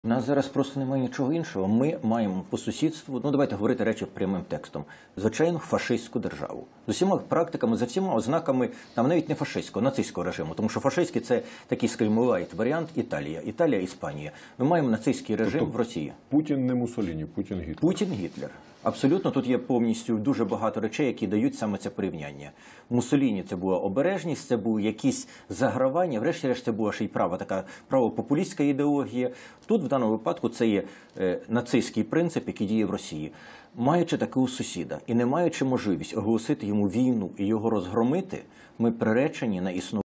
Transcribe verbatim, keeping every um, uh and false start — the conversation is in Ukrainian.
У нас зараз просто немає нічого іншого. Ми маємо по сусідству, ну давайте говорити речі прямим текстом, звичайно, фашистську державу. З усіма практиками, за всіма ознаками, там навіть не фашистського, нацистського режиму. Тому що фашистський – це такий, скажімо, лайт варіант Італія. Італія, Іспанія. Ми маємо нацистський режим тобто, в Росії. Путін не Муссоліні, Путін Гітлер. Путін Гітлер. Абсолютно, тут є повністю дуже багато речей, які дають саме це порівняння. Муссоліні – це була обережність, це були якісь загравання, врешті-решт це була ще й права така правопопулістська ідеологія. Тут в даному випадку це є е, нацистський принцип, який діє в Росії. Маючи такого сусіда і не маючи можливість оголосити йому війну і його розгромити, ми приречені на існування.